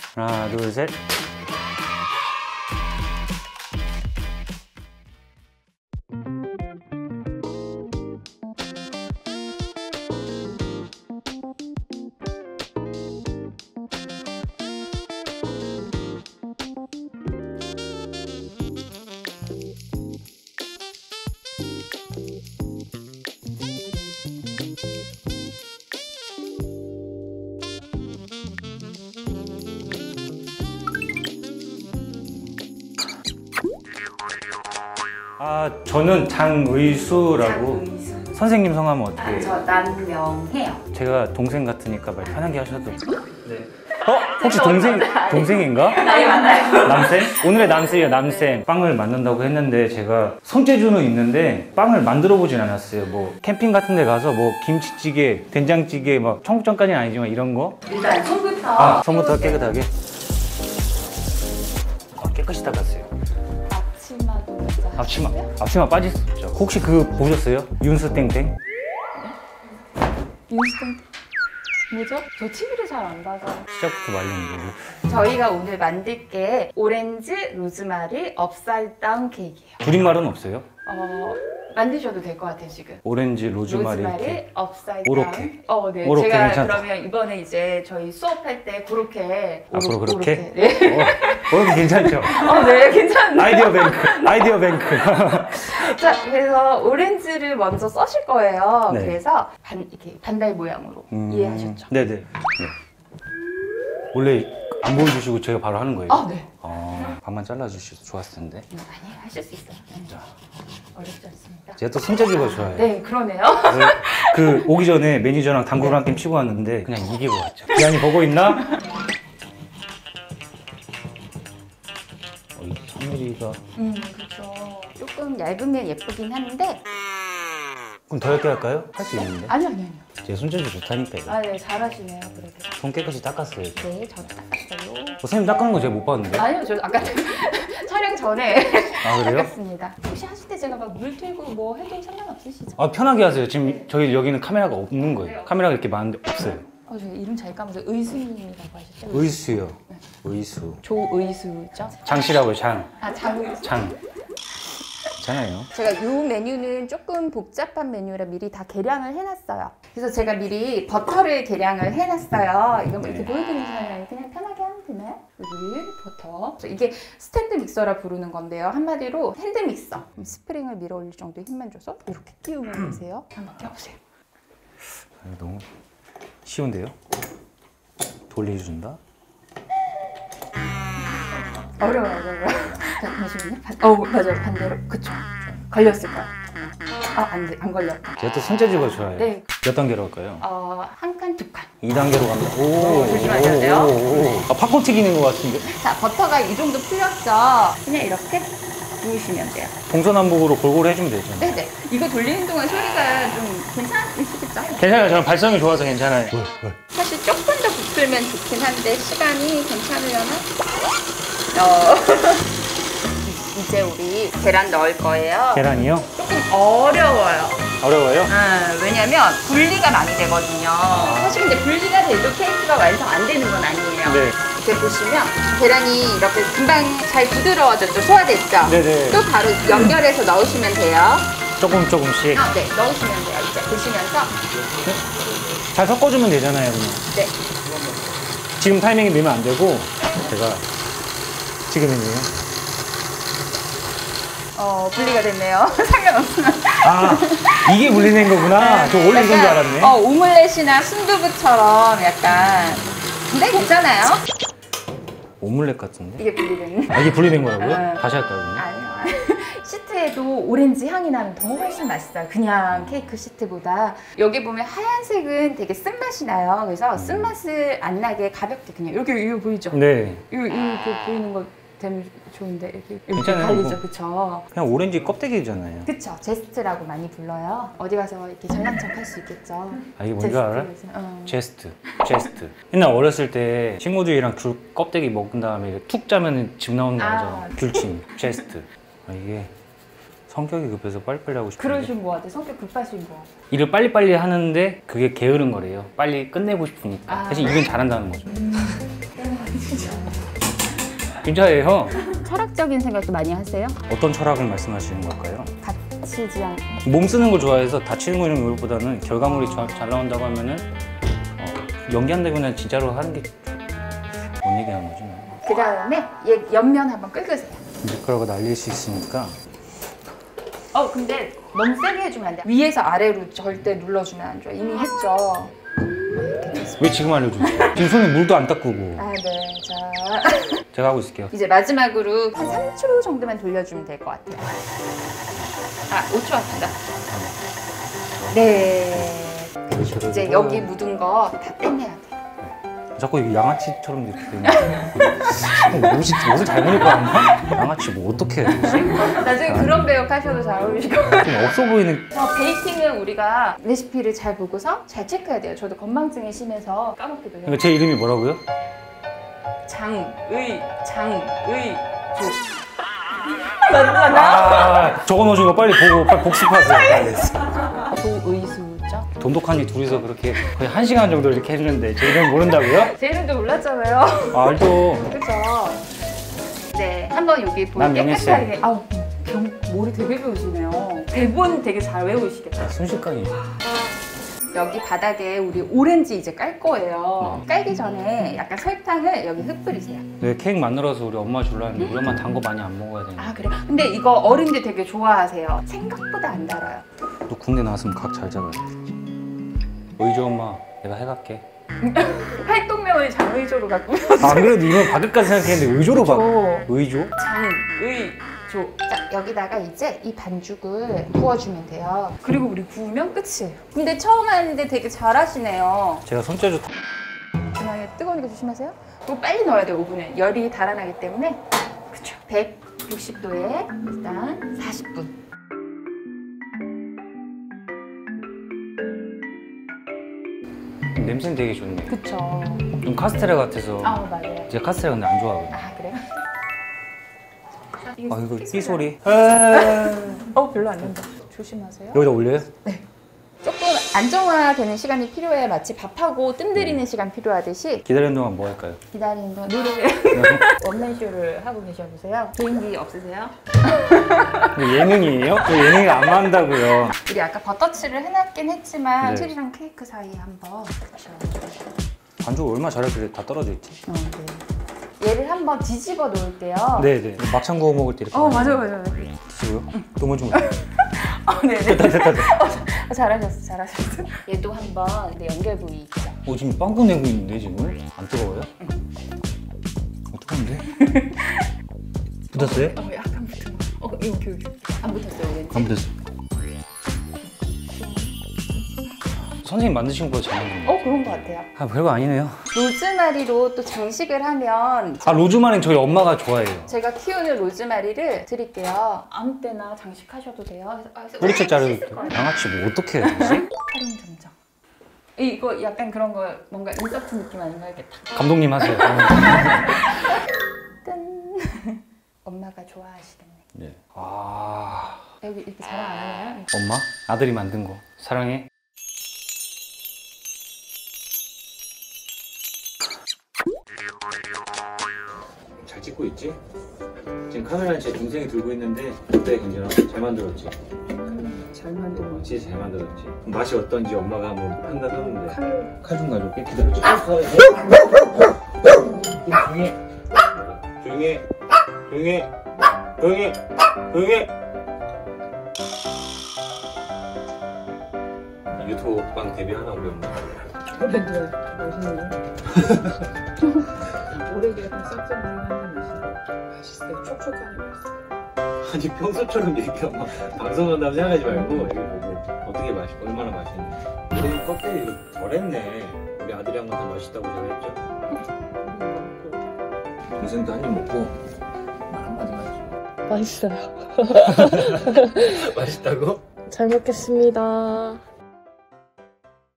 하나, 둘, 셋. 저는 장의수라고. 장의수. 선생님 성함은 어떻게? 저 남명해요. 제가 동생 같으니까 말 편하게 하셔도. 네. 혹시 동생인가? 나이 많아요. 남쌤? 오늘의 남쌤이에요, 남쌤. 빵을 만든다고 했는데 제가 손재주는 있는데 빵을 만들어 보진 않았어요. 뭐 캠핑 같은 데 가서 뭐 김치찌개, 된장찌개, 막 청국장까지는 아니지만 이런 거. 일단 손부터. 손부터 깨끗하게. 깨끗이 닦았어요. 앞치마도 먼저. 앞치마 빠질 수 없죠. 혹시 그 보셨어요? 윤수 땡땡? 윤수땡 뭐죠? 저 TV를 잘 안 봐서. 시작부터 말렸는데. 저희가 오늘 만들 게 오렌지 로즈마리 업사이드 다운 케이크예요. 줄임말은 없어요? 만드셔도 될 것 같아요 지금. 오렌지 로즈마리 케이크. 업사이드 오로케. 다운. 네. 오로케 제가 괜찮다. 그러면 이번에 이제 저희 수업할 때 그렇게. 앞으로 그렇게? 네. 오로케 괜찮죠? 네, 괜찮네요. 아이디어 뱅크. 자, 그래서 오렌지를 먼저 써실 거예요. 네. 그래서 이렇게 반달 모양으로 이해하셨죠? 네네. 네. 원래 안 보여주시고 제가 바로 하는 거예요? 네. 반만 잘라주셔서 좋았을 텐데. 아니, 하실 수 있어요. 자, 어렵지 않습니다. 제가 또 손재주가 좋아요. 네, 그러네요. 그래서 그 오기 전에 매니저랑 당구를 한 게임 치고 왔는데 그냥 이기고 왔죠. 기한이 보고 있나? 이 3mm가 그렇죠. 조금 얇으면 예쁘긴 한데. 그럼 더 얇게 할까요? 할 수 있는데. 아니요. 제 손재주 좋다니까요. 네, 잘하시네요. 그래도. 손 깨끗이 닦았어요. 네, 저도 닦았어요. 선생님 닦는 거 제가 못 봤는데. 아니요, 저 아까 촬영 전에 그래요? 닦았습니다. 혹시 하실 때 제가 막 물 틀고 뭐 해도 상관없으시죠? 편하게 하세요. 지금 저희 여기는 카메라가 없는 거예요. 카메라가 이렇게 많은데 없어요. 저 이름 잘 까면서 의수님이라고 하셨죠? 의수요. 의수. 조의수죠? 장씨라고요, 장. 장. 있잖아요. 제가 이 메뉴는 조금 복잡한 메뉴라 미리 다 계량을 해놨어요. 그래서 제가 미리 버터를 계량을 해놨어요. 이거 뭐 이렇게 보여드리는 시간이 그냥 편하게 하면 되나요? 여기 버터. 이게 스탠드 믹서라 부르는 건데요. 한마디로 핸드 믹서. 스프링을 밀어 올릴 정도의 힘만 줘서 이렇게 끼우면 되세요. 한번 껴보세요. 너무 쉬운데요? 돌려준다. 어려워요. 잠시만요. 맞아요. 반대로. 그쵸. 걸렸을 거예요. 안 걸렸다. 제가 또 손재주가 좋아요. 네. 몇 단계로 할까요? 한 칸, 두 칸. 2단계로 갑니다. 오, 조심하셔야 돼요. 팝콘 튀기는 것 같은데? 자, 버터가 이 정도 풀렸죠? 그냥 이렇게 누우시면 돼요. 동서남북으로 골고루 해주면 되죠. 네네. 이거 돌리는 동안 소리가 좀 괜찮으시겠죠? 괜찮아요. 저는 발성이 좋아서 괜찮아요. 사실 조금 더 부풀면 좋긴 한데 시간이 괜찮으려나? 이제 우리 계란 넣을 거예요. 계란이요? 조금 어려워요. 어려워요? 왜냐면 분리가 많이 되거든요. 사실 근데 분리가 돼도 케이크가 완성 안 되는 건 아니에요. 네. 이렇게 보시면 계란이 이렇게 금방 잘 부드러워졌죠? 소화됐죠? 네네. 또 바로 연결해서 넣으시면 돼요. 조금씩. 네, 넣으시면 돼요. 이제 보시면서. 잘 섞어주면 되잖아요, 그냥. 네. 지금 타이밍에 넣으면 안 되고, 제가 지금이네요. 분리가 됐네요. 상관없으면. 이게 분리된 거구나. 저 원래 이건 줄 알았네. 오믈렛이나 순두부처럼 약간. 근데 괜찮아요. 오믈렛 같은데? 이게 분리된. 이게 분리된 거라고요? 다시 할까요, 그러면? 아니요. 시트에도 오렌지 향이 나면 더 훨씬 맛있어요. 그냥 케이크 시트보다. 여기 보면 하얀색은 되게 쓴맛이 나요. 그래서 쓴맛을 안 나게 가볍게 그냥 이거 보이죠? 네. 이거 보이는 거 되면 좋은데 이렇게 괜찮아요, 갈리죠, 뭐. 그쵸? 그냥 오렌지 껍데기잖아요. 그쵸, 제스트라고 많이 불러요. 어디 가서 이렇게 잘난 척 할 수 있겠죠. 이게 뭔지 알아? 제스트. 제스트. 옛날 어렸을 때 친구들이랑 귤 껍데기 먹은 다음에 툭 짜면 집 나오는 거 알죠? 귤찜. 제스트. 이게 성격이 급해서 빨리빨리 하고 싶은데 그러신 거 같아. 성격 급하신 거. 일을 빨리빨리 하는데 그게 게으른 거래요. 빨리 끝내고 싶으니까. 사실 일은 잘한다는 거죠. 진짜예요? 철학적인 생각도 많이 하세요? 어떤 철학을 말씀하시는 걸까요? 다치지 않. 몸 쓰는 걸 좋아해서 다치는 거 이런 것보다는 결과물이 잘 나온다고 하면은 연기한다고 그냥 진짜로 하는 게 뭔 얘기하는 거지? 그 다음에 얘 옆면 한번 긁으세요. 미끄러고 날릴 수 있으니까. 근데 너무 세게 해주면 안 돼. 위에서 아래로 절대 눌러주면 안 좋아. 이미 했죠. 왜 지금 알려주세요? 지금 손에 물도 안 닦고. 아, 네. 자. 제가 하고 있을게요. 이제 마지막으로 한 3초 정도만 돌려주면 될 것 같아요. 5초 합시다. 네. 그렇죠. 이제 여기 묻은 거 다 떼내야 돼. 자꾸 이게 양아치처럼 이렇게 되는 옷을 잘못 입고 왔나? 양아치 뭐 어떻게 해야 되지? 나중에 그런 배역 하셔도 잘 어울리실 것 같아요. 좀 없어 보이는. 베이킹은 우리가 레시피를 잘 보고서 잘 체크해야 돼요. 저도 건망증이 심해서 까먹기도 해요. 그러니까 제 이름이 뭐라고요? 장의조. 맞나? 적어놓으신 거 빨리 보고 빨리 복습하세요. 조의수죠? 돈독하니 둘이서 그렇게 거의 1시간 정도 이렇게 했는데 제 이름 모른다고요? 제 이름도 몰랐잖아요. 알죠. 그죠? 네, 한번 여기 보이 난 명예쌤. 깨끗하게. 머리 되게 배우시네요. 대본 되게 잘 외우시겠다. 순식간이. 여기 바닥에 우리 오렌지 이제 깔 거예요. 깔기 전에 약간 설탕을 여기 흩뿌리세요. 네, 케이크 만들어서 우리 엄마 주려 했는데 우리 엄마 단 거 많이 안 먹어야 되는데. 아, 그래요? 근데 이거 어른들 되게 좋아하세요. 생각보다 안 달아요. 또 국내 나왔으면 각 잘 잡아야 돼. 의조 엄마 내가 해갈게. 활동명을 장의조로 갖고 안 그래도 이건 바뀌까지 생각했는데 의조로 바. 조. 의조? 장의조. 자, 여기다가 이제 이 반죽을 부어주면 돼요. 그리고 우리 구우면 끝이에요. 근데 처음 하는데 되게 잘하시네요. 제가 손재주. 중앙에 뜨거우니까 조심하세요. 이거 빨리 넣어야 돼요. 오븐에 열이 달아나기 때문에. 그쵸. 160도에 일단 40분. 냄새는 되게 좋네. 그쵸. 좀 카스테라 같아서. 맞아요. 제가 카스테라 근데 안 좋아하거든요. 그래요? 이거 삐 소리. 별로 안 난다. 조심하세요. 여기다 올려요? 조금 안정화되는 시간이 필요해. 마치 밥하고 뜸 들이는 시간 필요하듯이 기다리는 동안 뭐 할까요? 기다리는 동안 노래 원맨쇼를 하고 계셔보세요. 개인기 없으세요? 이거 예능이에요? 저 예능이 안 만다고요. 우리 아까 버터칠을 해놨긴 했지만 네. 틀이랑 케이크 사이에 한번. 그쵸. 반죽 얼마나 잘했길래 다 떨어져 있지? 네. 얘를 한번 뒤집어 놓을게요. 네네. 막창 구워 먹을 때 이렇게. 맞아요. 뒤집어요? 너무 좀. 네네. 됐다. 잘하셨어. 얘도 한번 연결 부위 있죠. 지금 빵꾸 내고 있는데 지금? 안 뜨거워요? 어떡한데? 붙었어요? 약간 붙은 거. 여기. 안 붙었어요, 왠지. 안 붙었어. 선생님 만드신 거 잘 만든 그런 거 같아요. 별거 아니네요. 로즈마리로 또 장식을 하면 로즈마리는 저희 엄마가 좋아해요. 제가 키우는 로즈마리를 드릴게요. 아무 때나 장식하셔도 돼요. 뿌리채 자르고 양아치 뭐 어떻게 해야 되지? 활용 점정. 이거 약간 그런 거 뭔가 인서트 느낌 아닌가 하겠다. 감독님 하세요. 뜬. 엄마가 좋아하시겠네. 네. 여기 이렇게 자랑 안 하나요? 엄마? 아들이 만든 거 사랑해. 잘 찍고 있지? 지금 카메라는 제 동생이 들고 있는데 어때 괜찮아? 잘 만들었지? 잘 만들었지. 진짜 잘 만들었지? 맛이 어떤지 엄마가 한번 판단하는데 칼 좀 가져올게. 기다려줘. 조용히 유튜브 빵 데뷔하나 우리 엄마. 브랜드 멋있는데? 오래기가 쌉싸름한 맛이 맛있어요. 촉촉하니 맛있어요. 아니 평소처럼 얘기하면 방송한다고 생각하지 말고 얘기해보고 어떻게 맛있고 얼마나 맛있는지. 우리 껍데기 덜했네. 우리 아들이 한 건 더 맛있다고 제가 했죠. 동생도 한 입 먹고 말 한마디 하죠. 맛있어요. 맛있다고? 잘 먹겠습니다.